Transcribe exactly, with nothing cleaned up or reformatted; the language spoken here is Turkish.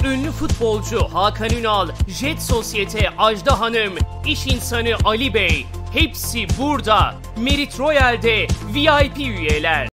Ünlü futbolcu Hakan Ünal, Jet Sosyete Ajda Hanım, iş insanı Ali Bey, hepsi burada. Merit Royal'de V I P üyeler.